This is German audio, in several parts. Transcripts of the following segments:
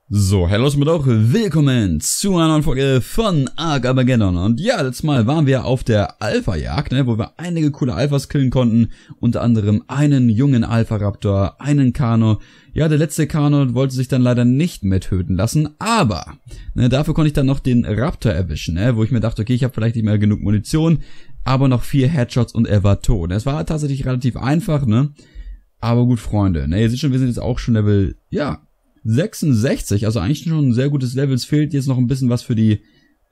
So, hallo und auch willkommen zu einer neuen Folge von Ark Armageddon. Und ja, letztes Mal waren wir auf der Alpha-Jagd, wo wir einige coole Alphas killen konnten. Unter anderem einen jungen Alpha-Raptor, einen Kano. Ja, der letzte Kano wollte sich dann leider nicht mehr töten lassen, aber dafür konnte ich dann noch den Raptor erwischen, wo ich mir dachte, okay, ich habe vielleicht nicht mehr genug Munition, aber noch 4 Headshots und er war tot. Es war tatsächlich relativ einfach, aber gut, Freunde, ihr seht schon, wir sind jetzt auch schon Level, 66, also eigentlich schon ein sehr gutes Level. Es fehlt jetzt noch ein bisschen was für die,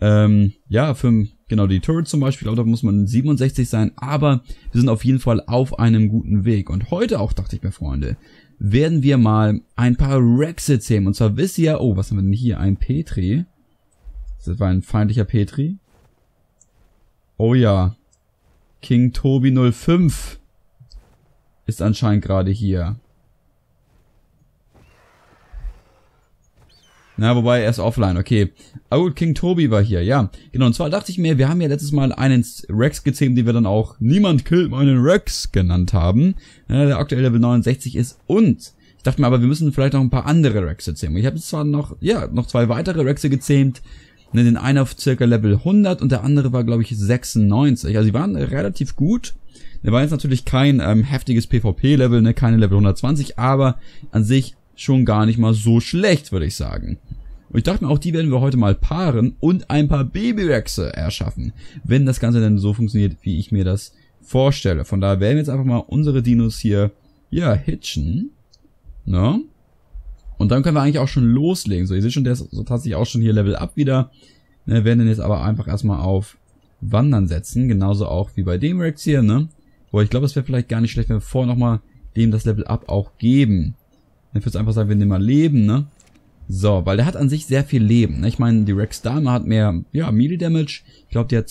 die Turret zum Beispiel. Ich glaube, da muss man 67 sein, aber wir sind auf jeden Fall auf einem guten Weg. Und heute auch, dachte ich mir, Freunde, werden wir mal ein paar Rexe zähmen. Und zwar wisst ihr, oh, was haben wir denn hier? Ein Petri. Das war ein feindlicher Petri. Oh ja. King Tobi 05 ist anscheinend gerade hier. Na, wobei, er ist offline, okay. Aber gut, King Tobi war hier, ja. Genau, und zwar dachte ich mir, wir haben ja letztes Mal einen Rex gezähmt, den wir dann auch Niemand killt meinen Rex genannt haben. Der aktuell Level 69 ist. Und ich dachte mir aber, wir müssen vielleicht noch ein paar andere Rexe zähmen. Ich habe jetzt zwar noch 2 weitere Rexe gezähmt. Den einen auf circa Level 100 und der andere war, glaube ich, 96. Also die waren relativ gut. Der war jetzt natürlich kein heftiges PvP-Level, keine Level 120, aber an sich schon gar nicht mal so schlecht, würde ich sagen. Und ich dachte mir auch, die werden wir heute mal paaren und ein paar Baby-Rexe erschaffen, wenn das Ganze dann so funktioniert, wie ich mir das vorstelle. Von daher werden wir jetzt einfach mal unsere Dinos hier, hitchen. Ne? Und dann können wir eigentlich auch schon loslegen. So, ihr seht schon, der ist so tatsächlich auch schon hier Level Up wieder. Wir werden den jetzt aber einfach erstmal auf Wandern setzen. Genauso auch wie bei dem Rex hier, Wo ich glaube, es wäre vielleicht gar nicht schlecht, wenn wir vorher nochmal dem das Level Up auch geben. Ich würde einfach sagen, wir nehmen mal Leben, So, weil der hat an sich sehr viel Leben, Ich meine, die Rex Dame hat mehr, Melee Damage. Ich glaube, die hat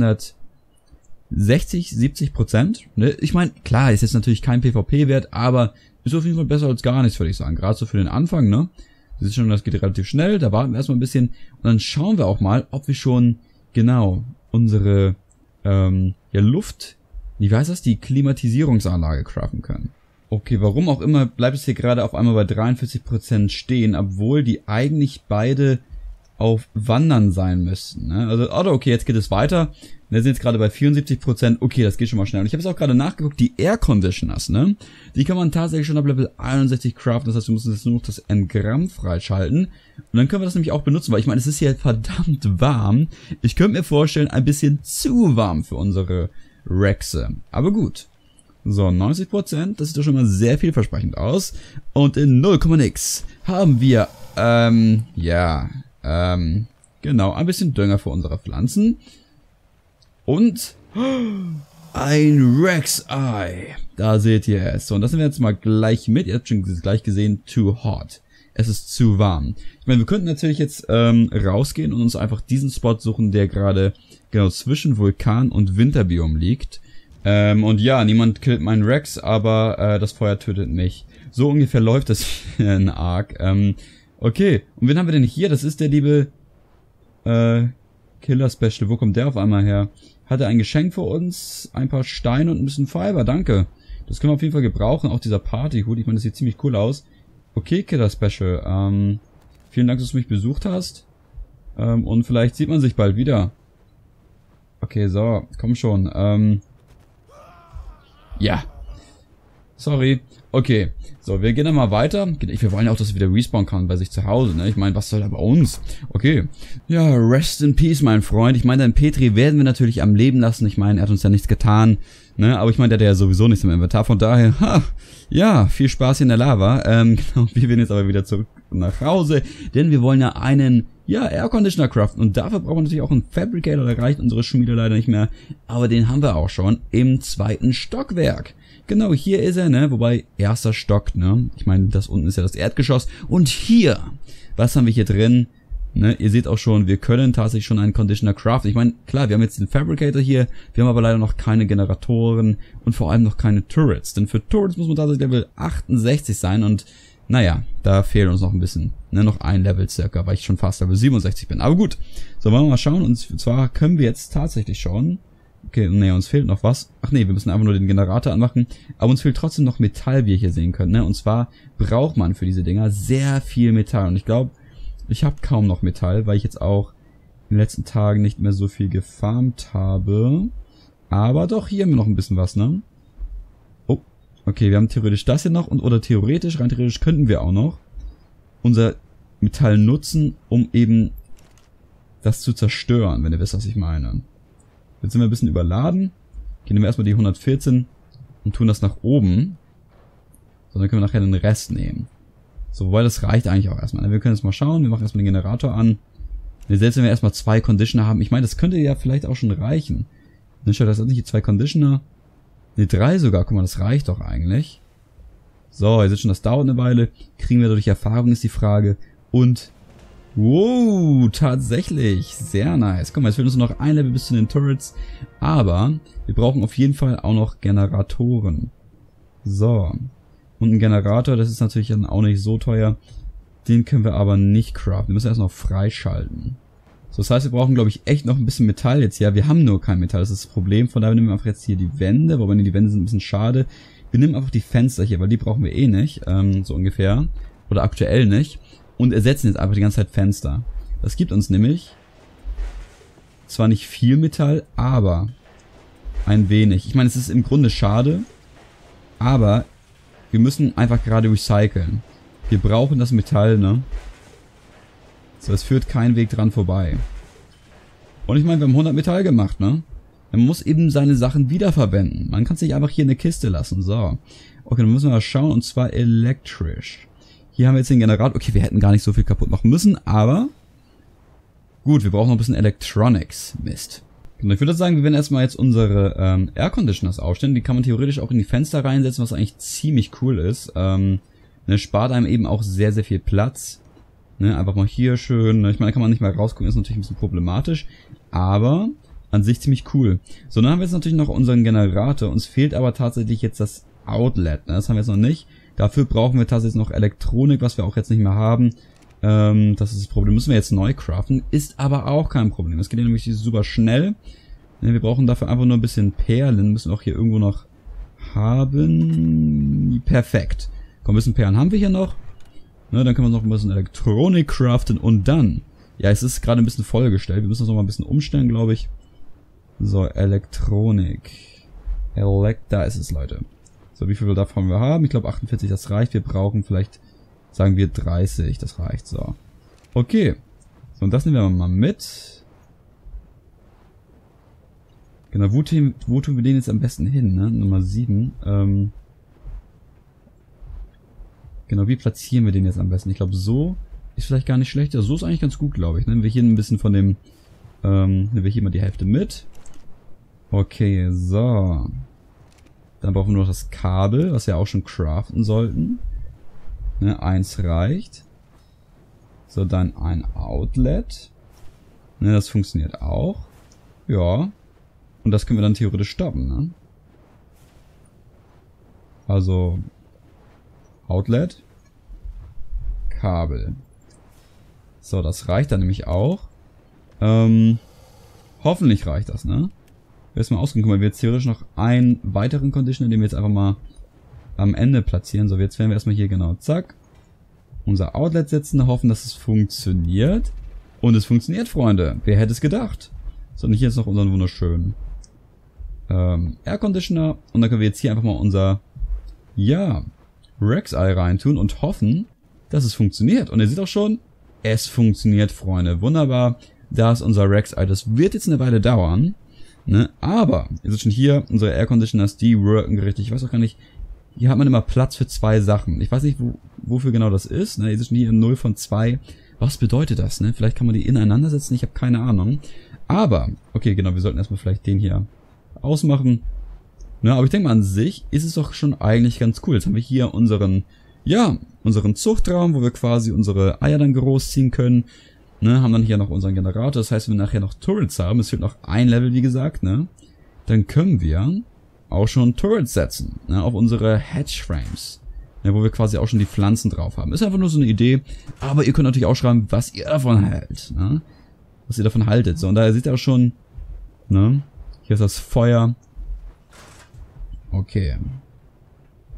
270%. Ich meine, klar, ist jetzt natürlich kein PvP-Wert, aber ist auf jeden Fall besser als gar nichts, würde ich sagen. Gerade so für den Anfang, Das ist schon, das geht relativ schnell. Da warten wir erstmal ein bisschen und dann schauen wir auch mal, ob wir schon, unsere, Luft, wie heißt das, die Klimatisierungsanlage craften können. Okay, warum auch immer bleibt es hier gerade auf einmal bei 43% stehen, obwohl die eigentlich beide auf Wandern sein müssten. Also, okay, jetzt geht es weiter. Wir sind jetzt gerade bei 74%. Okay, das geht schon mal schnell. Und ich habe jetzt auch gerade nachgeguckt, die Air Conditioners, Die kann man tatsächlich schon ab Level 61 craften. Das heißt, wir müssen jetzt nur noch das Engramm freischalten. Und dann können wir das nämlich auch benutzen, weil ich meine, es ist hier verdammt warm. Ich könnte mir vorstellen, ein bisschen zu warm für unsere Rexe. Aber gut. So, 90%, das sieht doch schon mal sehr vielversprechend aus. Und in 0,nix haben wir, genau, ein bisschen Dünger für unsere Pflanzen. Und ein Rex Eye. Da seht ihr es. So, und das nehmen wir jetzt mal gleich mit. Ihr habt schon gleich gesehen, too hot. Es ist zu warm. Ich meine, wir könnten natürlich jetzt rausgehen und uns einfach diesen Spot suchen, der gerade genau zwischen Vulkan und Winterbiom liegt. Und ja, niemand killt meinen Rex, aber das Feuer tötet mich. So ungefähr läuft das hier in Ark. Okay, und wen haben wir denn hier? Das ist der liebe Killer Special. Wo kommt der auf einmal her? Hat er ein Geschenk für uns? Ein paar Steine und ein bisschen Fiber, danke. Das können wir auf jeden Fall gebrauchen. Auch dieser Partyhut, ich meine, das sieht ziemlich cool aus. Okay, Killer Special. Vielen Dank, dass du mich besucht hast. Und vielleicht sieht man sich bald wieder. Okay, so, komm schon. Ja. Sorry. Okay. So, wir gehen dann mal weiter. Wir wollen ja auch, dass er wieder respawnen kann bei sich zu Hause, Ich meine, was soll da bei uns? Okay. Ja, rest in peace, mein Freund. Ich meine, den Petri werden wir natürlich am Leben lassen. Ich meine, er hat uns ja nichts getan, Aber ich meine, der hat ja sowieso nichts im Inventar. Von daher, viel Spaß hier in der Lava. Genau, wir werden jetzt aber wieder zurück nach Hause, denn wir wollen ja einen, Air Conditioner craften. Und dafür brauchen wir natürlich auch einen Fabricator. Da reicht unsere Schmiede leider nicht mehr. Aber den haben wir auch schon im 2. Stockwerk. Genau, hier ist er, Wobei, 1. Stock, Ich meine, das unten ist ja das Erdgeschoss. Und hier, was haben wir hier drin? Ihr seht auch schon, wir können tatsächlich schon einen Conditioner craften. Ich meine, klar, wir haben jetzt den Fabricator hier. Wir haben aber leider noch keine Generatoren und vor allem noch keine Turrets. Denn für Turrets muss man tatsächlich Level 68 sein und naja, da fehlt uns noch ein bisschen. Noch ein Level circa, weil ich schon fast Level 67 bin. Aber gut. So, wollen wir mal schauen. Und zwar können wir jetzt tatsächlich schauen. Okay, uns fehlt noch was. Ach nee, wir müssen einfach nur den Generator anmachen. Aber uns fehlt trotzdem noch Metall, wie ihr hier sehen könnt. Und zwar braucht man für diese Dinger sehr viel Metall. Und ich glaube, Ich habe kaum noch Metall, weil ich jetzt auch in den letzten Tagen nicht mehr so viel gefarmt habe. Aber doch, hier haben wir noch ein bisschen was, ne? Oh, okay, wir haben theoretisch das hier noch oder theoretisch, rein theoretisch könnten wir auch noch unser Metall nutzen, um eben das zu zerstören, wenn ihr wisst, was ich meine. Jetzt sind wir ein bisschen überladen. Hier nehmen wir erstmal die 114 und tun das nach oben. So, dann können wir nachher den Rest nehmen. So, wobei das reicht eigentlich auch erstmal. Wir können jetzt mal schauen, wir machen erstmal den Generator an. Selbst wenn wir erstmal 2 Conditioner haben, ich meine, das könnte ja vielleicht auch schon reichen. Dann schaut das nicht die 2 Conditioner. Ne, 3 sogar, guck mal, das reicht doch eigentlich. So, jetzt schon, das dauert eine Weile. Kriegen wir dadurch Erfahrung, ist die Frage. Und, wow, tatsächlich, sehr nice. Guck mal, jetzt fehlt uns noch ein Level bis zu den Turrets. Aber wir brauchen auf jeden Fall auch noch Generatoren. So. Und ein Generator, das ist natürlich dann auch nicht so teuer. Den können wir aber nicht craften. Wir müssen erst noch freischalten. So, das heißt, wir brauchen, glaube ich, echt noch ein bisschen Metall jetzt. Ja, wir haben nur kein Metall, das ist das Problem. Von daher nehmen wir einfach jetzt hier die Wände. Wobei die Wände sind ein bisschen schade. Wir nehmen einfach die Fenster hier, weil die brauchen wir eh nicht. So ungefähr. Oder aktuell nicht. Und ersetzen jetzt einfach die ganze Zeit Fenster. Das gibt uns nämlich zwar nicht viel Metall, aber ein wenig. Ich meine, es ist im Grunde schade, aber wir müssen einfach gerade recyceln. Wir brauchen das Metall, ne? So, es führt kein Weg dran vorbei. Und ich meine, wir haben 100 Metall gemacht, ne? Man muss eben seine Sachen wiederverwenden. Man kann es nicht einfach hier in eine Kiste lassen. So. Okay, dann müssen wir mal schauen, und zwar elektrisch. Hier haben wir jetzt den Generator. Okay, wir hätten gar nicht so viel kaputt machen müssen, aber gut, wir brauchen noch ein bisschen Electronics. Mist. Und ich würde sagen, wir werden erstmal jetzt unsere Air Conditioners aufstellen. Die kann man theoretisch auch in die Fenster reinsetzen, was eigentlich ziemlich cool ist. Ne, spart einem eben auch sehr, sehr viel Platz. Ne, einfach mal hier schön. Ich meine, da kann man nicht mal rausgucken, ist natürlich ein bisschen problematisch. Aber an sich ziemlich cool. So, dann haben wir jetzt natürlich noch unseren Generator. Uns fehlt aber tatsächlich jetzt das Outlet. Ne? Das haben wir jetzt noch nicht. Dafür brauchen wir tatsächlich noch Elektronik, was wir auch jetzt nicht mehr haben. Das ist das Problem. Müssen wir jetzt neu craften. Ist aber auch kein Problem. Das geht nämlich super schnell. Ne, wir brauchen dafür einfach nur ein bisschen Perlen. Müssen wir auch hier irgendwo noch haben. Perfekt. Komm, ein bisschen Perlen haben wir hier noch. Ne, dann können wir noch ein bisschen Elektronik craften. Und dann, ja, es ist gerade ein bisschen vollgestellt. Wir müssen das noch mal ein bisschen umstellen, glaube ich. So, Elektronik. Da ist es, Leute. So, wie viel davon wir haben? Ich glaube 48, das reicht. Wir brauchen vielleicht, sagen wir 30. Das reicht, so. Okay. So, und das nehmen wir mal mit. Genau, wo tun wir den jetzt am besten hin, ne? Nummer 7. Genau, wie platzieren wir den jetzt am besten? Ich glaube, so ist vielleicht gar nicht schlecht. Ja, so ist eigentlich ganz gut, glaube ich. Nehmen wir hier ein bisschen von dem, nehmen wir hier mal die Hälfte mit. Okay, so. Dann brauchen wir nur noch das Kabel, was wir auch schon craften sollten. Ne, 1 reicht. So, dann ein Outlet. Ne, das funktioniert auch. Ja. Und das können wir dann theoretisch stoppen, ne? Also Outlet, Kabel. So, das reicht dann nämlich auch. Hoffentlich reicht das, ne? Erstmal ausgehen, guck mal, wir jetzt theoretisch noch einen weiteren Conditioner, den wir jetzt einfach mal am Ende platzieren. So, jetzt werden wir erstmal hier genau, zack, unser Outlet setzen, hoffen, dass es funktioniert. Und es funktioniert, Freunde. Wer hätte es gedacht? So, und hier ist noch unseren wunderschönen Air Conditioner. Und dann können wir jetzt hier einfach mal unser, ja, Rex-Ei reintun und hoffen, dass es funktioniert. Und ihr seht auch schon, es funktioniert, Freunde. Wunderbar. Da ist unser Rex-Ei. Das wird jetzt eine Weile dauern. Ne? Aber, ihr seht schon hier, unsere Air Conditioners, die worken richtig. Ich weiß auch gar nicht, hier hat man immer Platz für 2 Sachen. Ich weiß nicht, wofür genau das ist. Ne? Ihr seht schon hier 0 von 2. Was bedeutet das? Ne? Vielleicht kann man die ineinander setzen, ich habe keine Ahnung. Aber, okay, genau, wir sollten erstmal vielleicht den hier ausmachen. Ne? Aber ich denke mal, an sich ist es doch schon eigentlich ganz cool. Jetzt haben wir hier unseren, ja, unseren Zuchtraum, wo wir quasi unsere Eier dann großziehen können. Ne, haben dann hier noch unseren Generator. Das heißt, wenn wir nachher noch Turrets haben, es fehlt noch ein Level, wie gesagt, ne, dann können wir auch schon Turrets setzen, ne, auf unsere Hatchframes, ne, wo wir quasi auch schon die Pflanzen drauf haben. Ist einfach nur so eine Idee, aber ihr könnt natürlich auch schreiben, was ihr davon hält, ne, was ihr davon haltet. So, und da seht ihr auch schon, ne, hier ist das Feuer. Okay.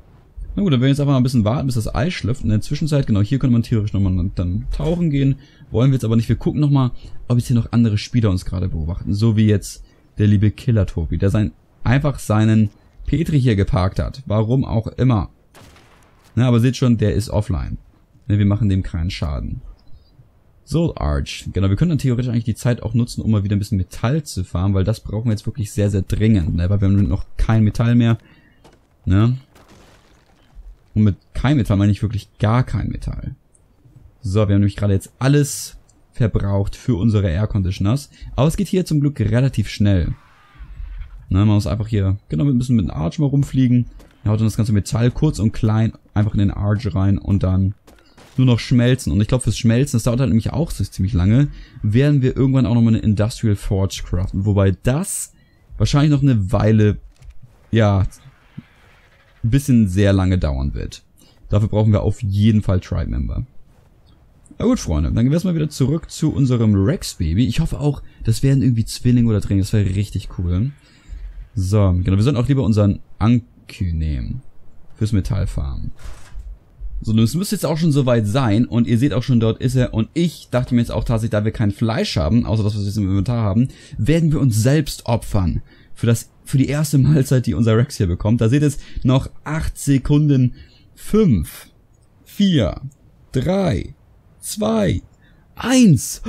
Na gut, dann werden wir jetzt einfach mal ein bisschen warten, bis das Eis schlüpft. In der Zwischenzeit, genau, hier könnte man theoretisch nochmal dann tauchen gehen. Wollen wir jetzt aber nicht. Wir gucken nochmal, ob jetzt hier noch andere Spieler uns gerade beobachten. So wie jetzt der liebe Killer-Tobi, der einfach seinen Petri hier geparkt hat. Warum auch immer. Na, aber seht schon, der ist offline. Ne, wir machen dem keinen Schaden. So, Arch. Genau, wir können dann theoretisch eigentlich die Zeit auch nutzen, um mal wieder ein bisschen Metall zu farmen, weil das brauchen wir jetzt wirklich sehr, sehr dringend. Ne? Weil wir haben noch kein Metall mehr. Ne? Und mit kein Metall meine ich wirklich gar kein Metall. So, wir haben nämlich gerade jetzt alles verbraucht für unsere Air Conditioners. Aber es geht hier zum Glück relativ schnell. Ne, man muss einfach hier, genau, ein bisschen mit dem Arch mal rumfliegen. Er haut dann das ganze Metall kurz und klein einfach in den Arch rein und dann nur noch schmelzen. Und ich glaube, fürs Schmelzen, das dauert halt nämlich auch so ziemlich lange, werden wir irgendwann auch nochmal eine Industrial Forge craften. Wobei das wahrscheinlich noch eine Weile, ja, ein bisschen sehr lange dauern wird. Dafür brauchen wir auf jeden Fall Tribe-Member. Na gut, Freunde, dann gehen wir erstmal wieder zurück zu unserem Rex-Baby. Ich hoffe auch, das wären irgendwie Zwillinge oder Drillinge. Das wäre richtig cool. So, genau, wir sollten auch lieber unseren Anky nehmen. Fürs Metallfarmen. So, das müsste jetzt auch schon soweit sein. Und ihr seht auch schon, dort ist er. Und ich dachte mir jetzt auch tatsächlich, da wir kein Fleisch haben, außer das, was wir jetzt im Inventar haben, werden wir uns selbst opfern. Für die erste Mahlzeit, die unser Rex hier bekommt. Da seht ihr es, noch 8 Sekunden. 5, 4, 3, 2, 1.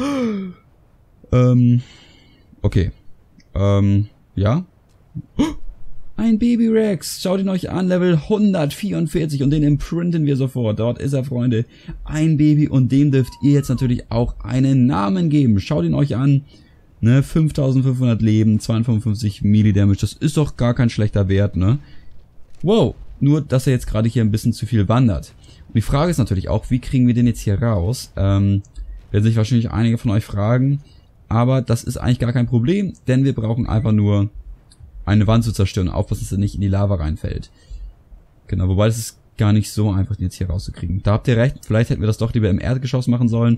Okay. Ja. Ein Baby Rex. Schaut ihn euch an. Level 144. Und den imprinten wir sofort. Dort ist er, Freunde. Ein Baby. Und dem dürft ihr jetzt natürlich auch einen Namen geben. Schaut ihn euch an. Ne, 5500 Leben, 255 Milli-Damage. Das ist doch gar kein schlechter Wert, ne? Wow. Nur, dass er jetzt gerade hier ein bisschen zu viel wandert. Und die Frage ist natürlich auch, wie kriegen wir den jetzt hier raus? Werden sich wahrscheinlich einige von euch fragen. Aber das ist eigentlich gar kein Problem, denn wir brauchen einfach nur eine Wand zu zerstören. Aufpassen, dass er nicht in die Lava reinfällt. Genau, wobei das ist gar nicht so einfach, den jetzt hier rauszukriegen. Da habt ihr recht, vielleicht hätten wir das doch lieber im Erdgeschoss machen sollen.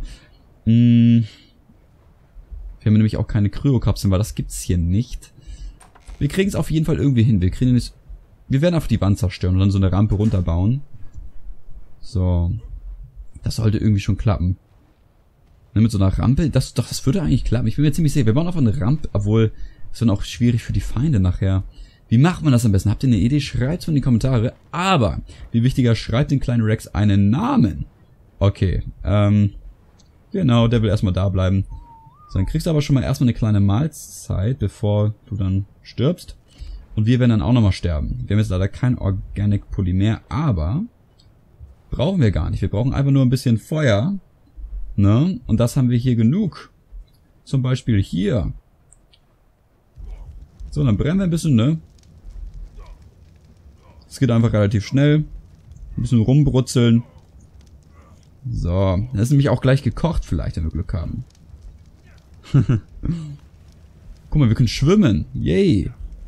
Wir haben nämlich auch keine Kryokapseln, weil das gibt's hier nicht. Wir kriegen es auf jeden Fall irgendwie hin. Wir werden einfach die Wand zerstören und dann so eine Rampe runterbauen. So. Das sollte irgendwie schon klappen. Ne, mit so einer Rampe, das würde eigentlich klappen. Ich bin mir ziemlich sicher. Wir bauen einfach eine Rampe, obwohl es dann auch schwierig für die Feinde nachher. Wie macht man das am besten? Habt ihr eine Idee? Schreibt es in die Kommentare. Aber, wie wichtiger, schreibt den kleinen Rex einen Namen. Okay, genau, der will erstmal da bleiben. So, dann kriegst du aber schon mal erstmal eine kleine Mahlzeit, bevor du dann stirbst. Und wir werden dann auch nochmal sterben. Wir haben jetzt leider kein Organic Polymer, aber brauchen wir gar nicht. Wir brauchen einfach nur ein bisschen Feuer. Ne? Und das haben wir hier genug. Zum Beispiel hier. So, dann brennen wir ein bisschen, ne? Es geht einfach relativ schnell. Ein bisschen rumbrutzeln. So, das ist nämlich auch gleich gekocht vielleicht, wenn wir Glück haben. Guck mal, wir können schwimmen. Yay.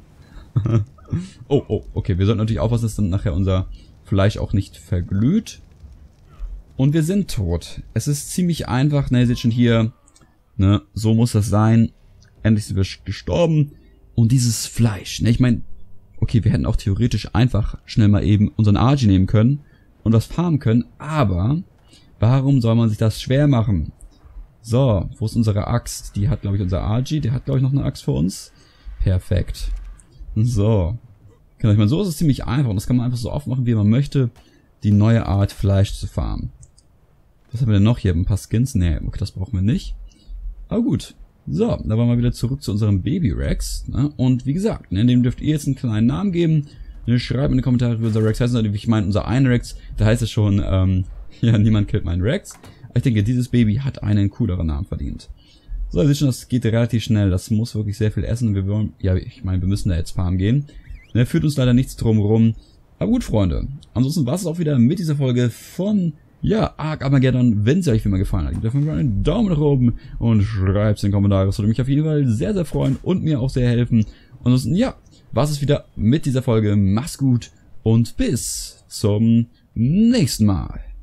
Oh, okay. Wir sollten natürlich aufpassen, dass dann nachher unser Fleisch auch nicht verglüht. Und wir sind tot. Es ist ziemlich einfach. Ne, ihr seht schon hier. Ne, so muss das sein. Endlich sind wir gestorben. Und dieses Fleisch. Ne, ich meine, okay, wir hätten auch theoretisch einfach schnell mal eben unseren Argy nehmen können und was farmen können. Aber warum soll man sich das schwer machen? So, wo ist unsere Axt? Die hat, glaube ich, unser Argy. Der hat, glaube ich, noch eine Axt für uns. Perfekt. So. Genau, ich meine, so ist es ziemlich einfach. Und das kann man einfach so oft machen, wie man möchte, die neue Art Fleisch zu farmen. Was haben wir denn noch hier? Ein paar Skins? Nee, okay, das brauchen wir nicht. Aber gut. So, da wollen wir wieder zurück zu unserem Baby Rex. Ne? Und wie gesagt, ne, dem dürft ihr jetzt einen kleinen Namen geben. Ne, schreibt in die Kommentare, wie unser Rex heißt. Also, ich meine, unser ein Rex, da heißt es schon, ja, niemand killt meinen Rex. Ich denke, dieses Baby hat einen cooleren Namen verdient. So, ihr seht schon, das geht relativ schnell. Das muss wirklich sehr viel essen. Wir wollen, ja, ich meine, wir müssen da jetzt farmen gehen. Ne, führt uns leider nichts drum rum. Aber gut, Freunde. Ansonsten war es auch wieder mit dieser Folge von, ja, Ark Armageddon. Wenn es euch wie immer gefallen hat, gebt dafür einen Daumen nach oben und schreibt es in die Kommentare. Das würde mich auf jeden Fall sehr, sehr freuen und mir auch sehr helfen. Ansonsten, ja, war es wieder mit dieser Folge. Mach's gut und bis zum nächsten Mal.